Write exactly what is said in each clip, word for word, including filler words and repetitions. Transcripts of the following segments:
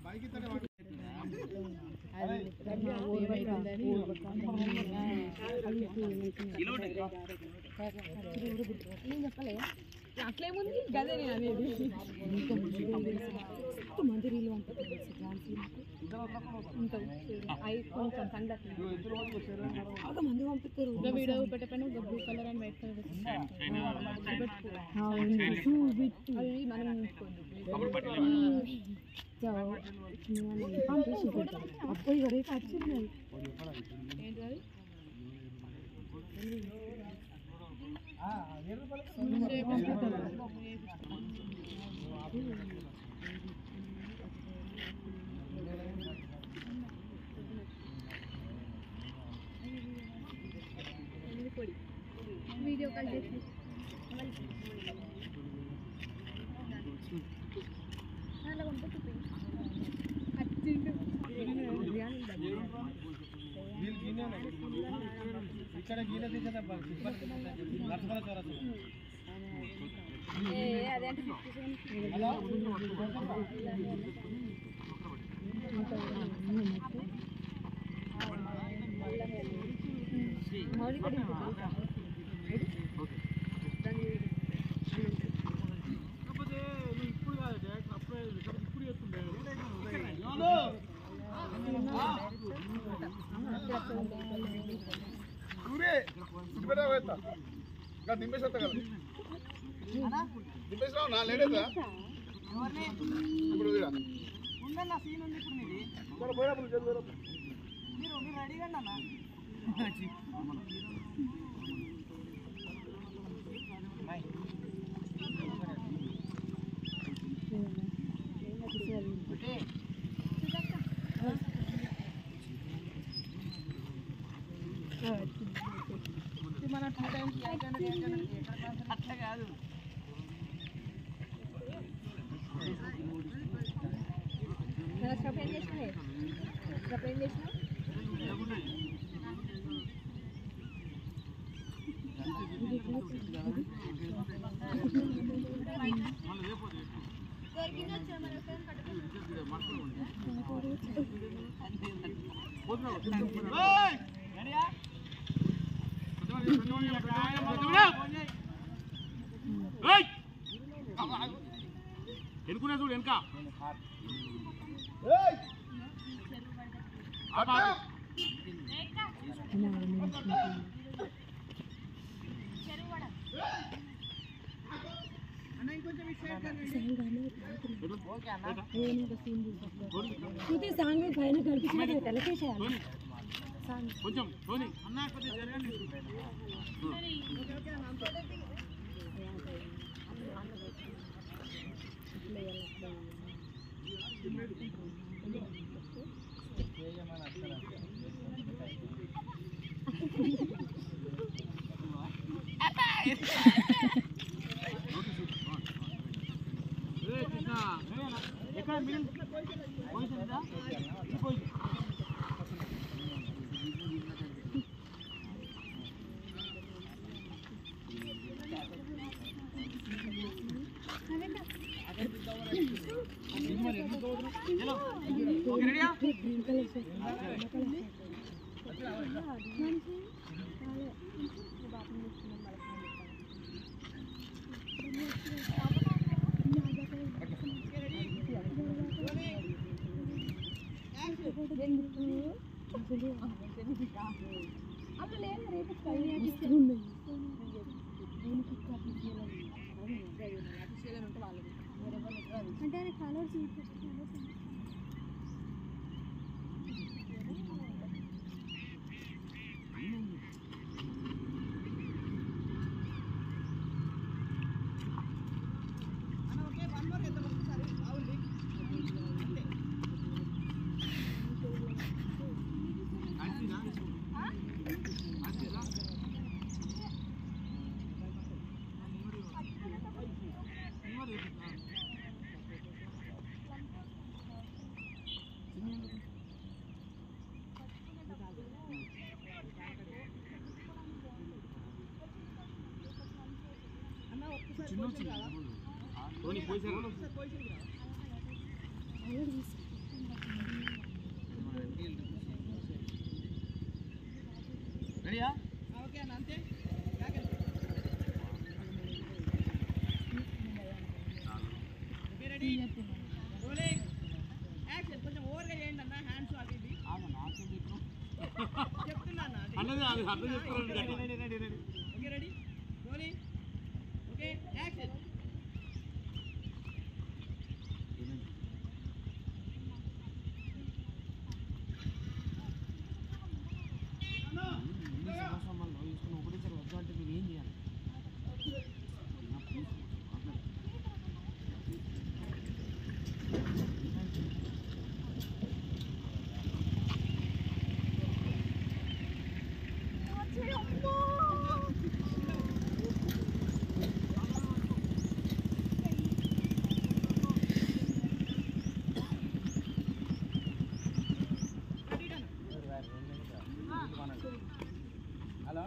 చెప్పలే అట్లేముంది గదే నేను అనేది మంది రీలు ఉంటుంది కొంచెం సంగతి మంది పంపిస్తారు వీడియో పెట్టకపోయినా ఒక blue colour and white colour అవి మనం అప్పుడు వరకు వచ్చింది ఏంటి వీడియో కాల్ చేసి అలా పంపిస్తుంది ఇక్కడ గీల ఇప్పుడు కాదు డైరెక్ట్ అప్పుడే ఇప్పుడు చేస్తుండే దింపేస్తా కదా దింపేసినావు నా లేడేదా ఇప్పుడు ఉందన్న సీన్ ఉంది ఇప్పుడు మీది పోయినప్పుడు మీరు మీరు రెడీగా అన్న మన టూ టైమ్స్ అట్లా కాదు ఏం చేసినా ఏం చేసినా ఎనుకునే చూడు వెనక సాంగ్ పైన కనిపించాలి తెలకేసేయాలి కొంచెం ఎక్కడ మిడిల్ పోయిందా అంటే కలర్స్ చిన్న రోలింగ్ యాక్షన్ కొంచెం ఓవర్గా చేయండి అన్న హ్యాండ్స్ అవి ఇవి చెప్తున్నా అన్న అన్నది అది అర్థం చేసుకోండి ready ready ready okay ready rolling okay action hello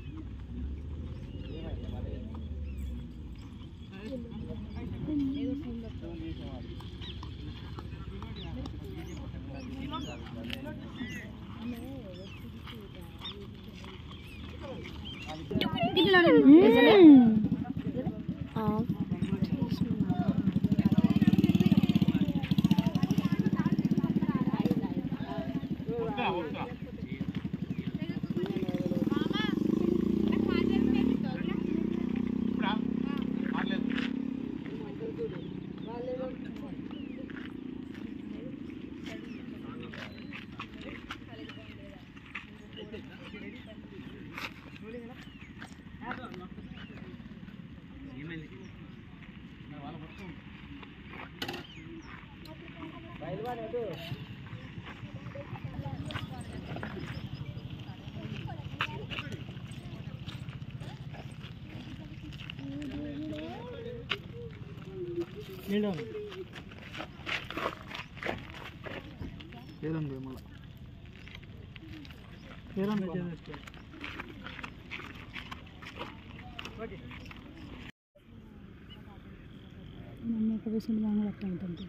ఏదండి మళ్ళీ ఏదండి ఓకే నన్ను ఒక విషయం బాగా అట్లా ఉంటుంది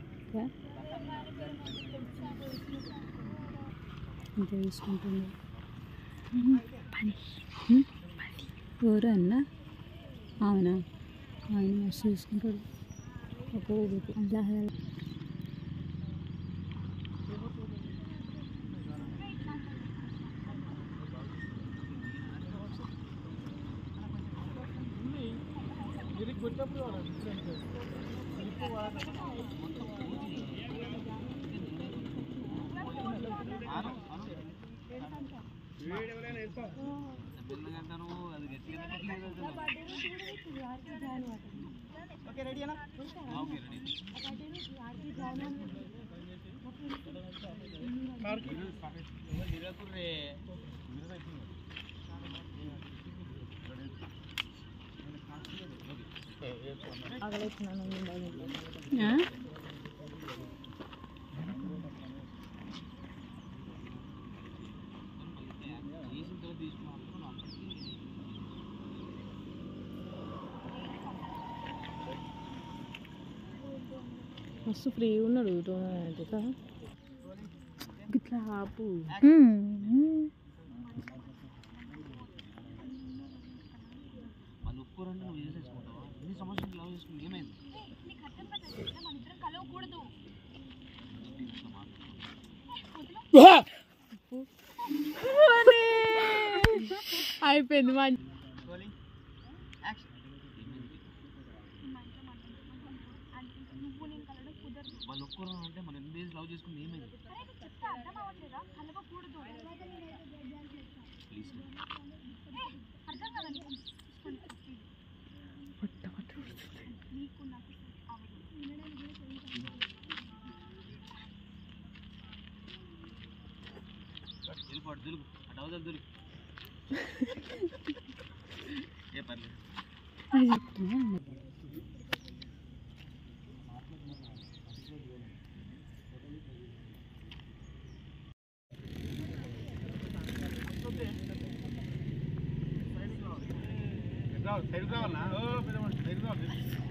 ఇంత తీసుకుంటుంది ఎవరు అన్న అవునా ఆయన మస్తు తీసుకుంటాడు ఒక అలా ఓకే రెడీ అన్న మస్తు ఫ్రీ ఉన్నాడు కదా ఇట్లా ఆపు వాళ్ళు ఒప్పుకోరంటే నువ్వు ఏం చేసుకుంటావా ఎన్ని సంవత్సరాలు లవ్ చేసుకుని ఏమైంది అయిపోయింది మంచి వాళ్ళు ఒప్పుకోరు అంటే మనం ఎన్ని డేస్ లవ్ చేసుకుని ఏమైంది వెళ్ళిపోడు దులుపు అటు అవతల దులుపు ఏ పర్లేదు సైడ్ కావాలా సైడ్ కావాలి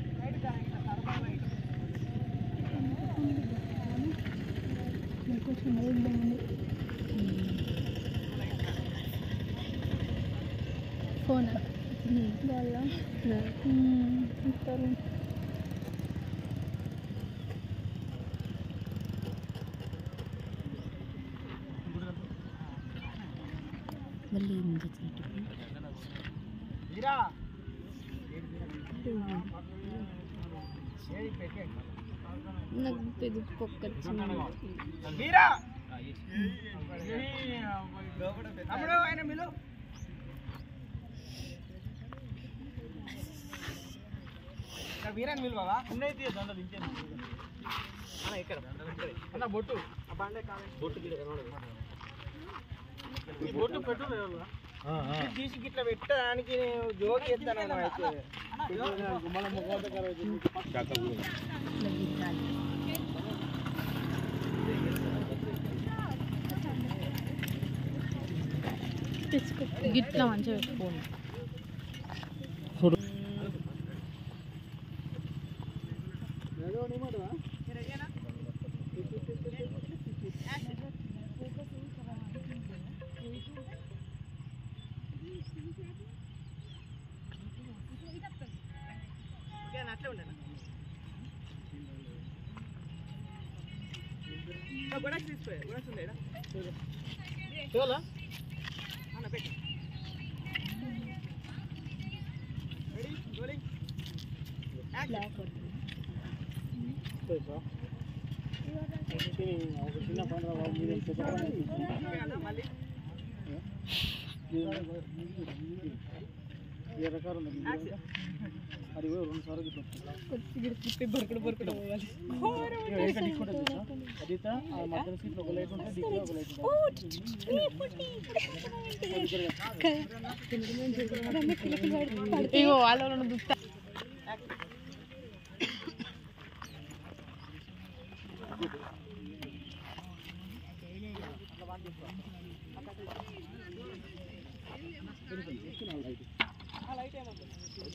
ఫోన్ వాళ్ళ ఇస్తారు మళ్ళీ ఏముంది వచ్చినట్టు వీరా నాకు పెద్ద పొక్కొచ్చింది వీరా తమ్ముడు ఆయన మిలు వీరాన్ని మిలు బాబా ఉన్నైతే దండలు ఇంకేం అన్న ఇక్కడ అన్న బొట్టు ఆ బండే కావాలి బొట్టు గిడ కనబడదు ఈ బొట్టు పెట్టు తీసి గిట్ల పెట్టడానికి జోకి ఎత్తాను అయితే మన ముఖంతో గిట్లా మంచిగా పెట్టుకోండి అట్లే ఉండేనా గొడక్స్ తీసిపోయా గొడక్స్ ఉండేడా చూడాలా అన్న పెట్టి రెడీ రోలింగ్ చిన్న మళ్ళీ అది రెండు సార్లు తిప్పి బొరకడు బొరకడు పోవాలి అది మధ్య సీట్లో ఒక లైట్ ఉంటుంది దిక్కులో ఒక లైట్ ఇగో వాళ్ళు దుత్తా లైట్ ఏమంటుంది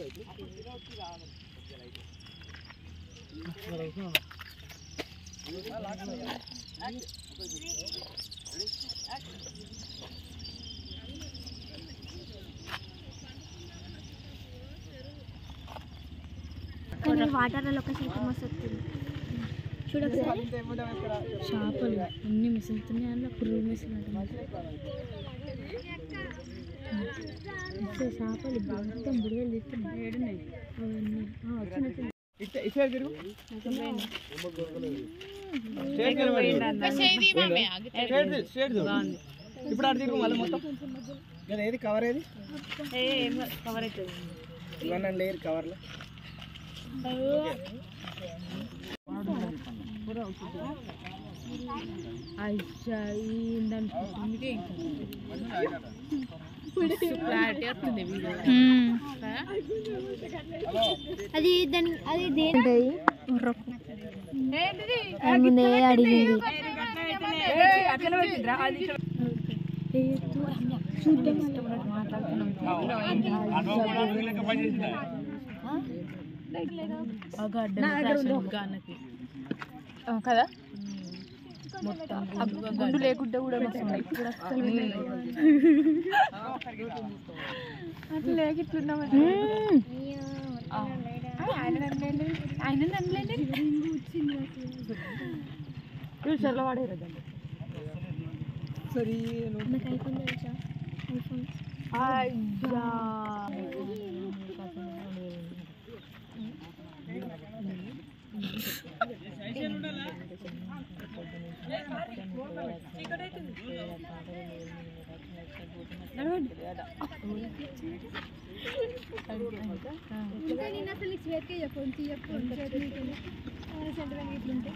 కానీ వాటర్లో ఒక సీట్ మస్తు వస్తుంది చూడొకసారి చేపలు అన్ని మిసులుతున్నాయి అందులో పురుగు మిసులు చేపలు మొత్తం బుడిగలు తీస్తున్నాయి ఏడున్నాయి అవన్నీ వచ్చిన ఇప్పుడు అడిగి మళ్ళీ మొత్తం ఏది కవర్ ఏది కవర్ అవుతుంది ఇవన్నీ లేరు కవర్లో అది దాని అది దేని ముందే అడిగింది కదా మొత్తం గుండు లేకుండా కూడా ఇప్పుడు అట్లా లేకిట్లున్నాం ఆయన నమ్మలేండి ఫ్యూచర్లో వాడేరు సరే నాకు అయిపోయింది తెలుసా ఐఫోన్ నేను అసలు చేతికే చెప్పండి చెప్పండి సెంటర్ ఇట్లుంటే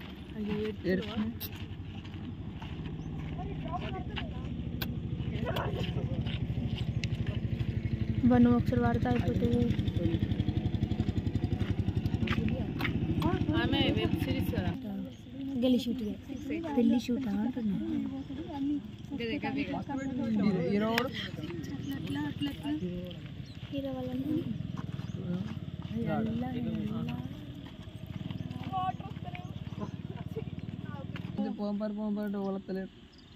వన్ ఒకసారి వాడితే అయిపోతుంది ఆమె వెబ్ సిరీస్ గెలి షూట్ పెళ్లి షూట్ అంటున్నా హీరో హీరో వాళ్ళని పోంపర్ పోంపర్ వలతలేడు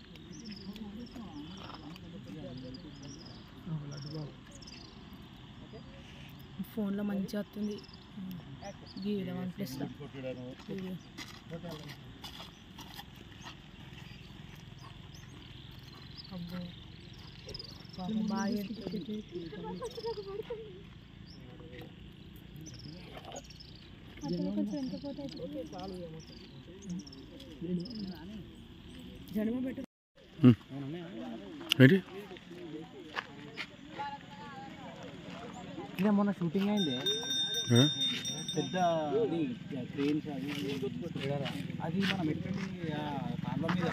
ఫోన్లో మంచిగా వస్తుంది గీడ వన్ ప్లస్లో అబ్బో ఏంటి ఇదే మొన్న షూటింగ్ అయింది పెద్ద అది క్రేన్స్ అది అది మనం ఎటువంటి కాలువ మీద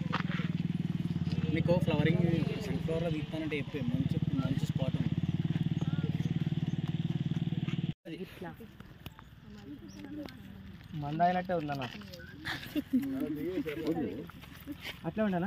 మీకు ఫ్లవరింగ్ సన్ఫ్లవర్లో తీస్తానంటే చెప్పే మంచి మంచి స్పాట్ ఉంది. మంద అయినట్టే ఉందన్న అట్లా ఉండనా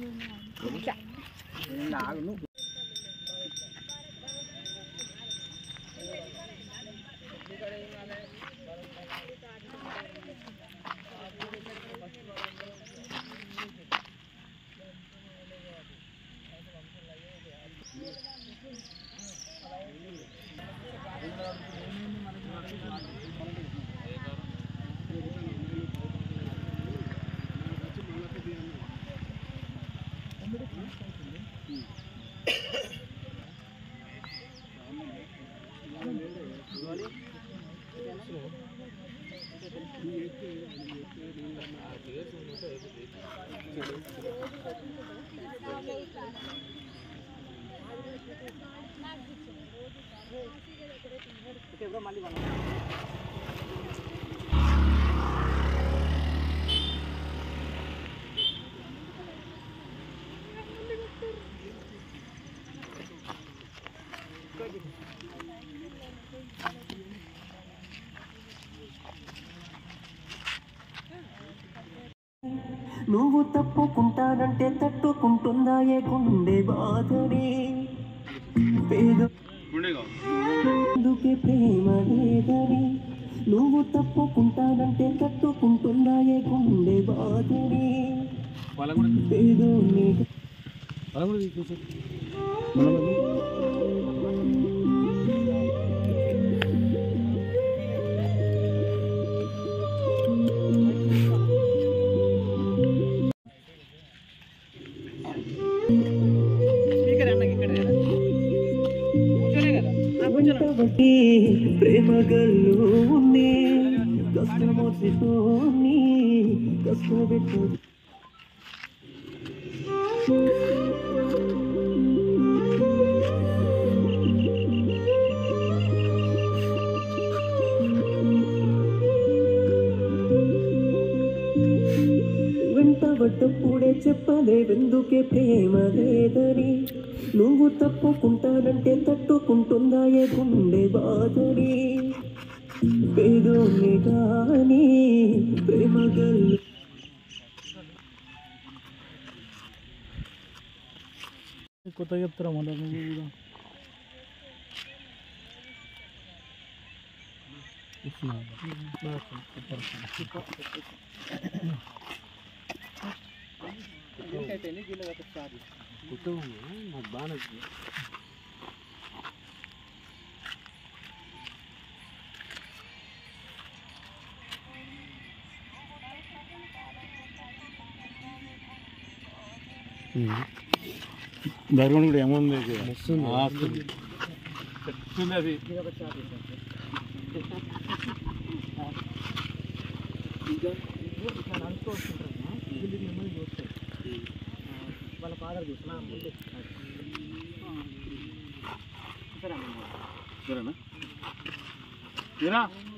నువ్వు తప్పుకుంటానంటే తట్టుకుంటుందా ఏ గుండె బాధని పేదకే ప్రేమ లేదని నువ్వు తప్పుకుంటానంటే తట్టుకుంటుందా ఏ గుండె బాధని పేదో ప్రేమ గల్లు ఉన్ని కష్టమోసిపోని కష్టపెట్టు వెంటబడ్డప్పుడే చెప్పలేవెందుకే ప్రేమ లేదని నువ్వు తప్పుకుంటానంటే తట్టుకుంటుందా ఏ గుండె బాధని పేదోని గాని ప్రేమ గల్లు కొత్త చెప్తారా మళ్ళీ నాకు బాగా నచ్చింది. ధర్మం కూడా ఏముంది అది వాళ్ళ ఫాదర్ చూసిన ముందు సరేనా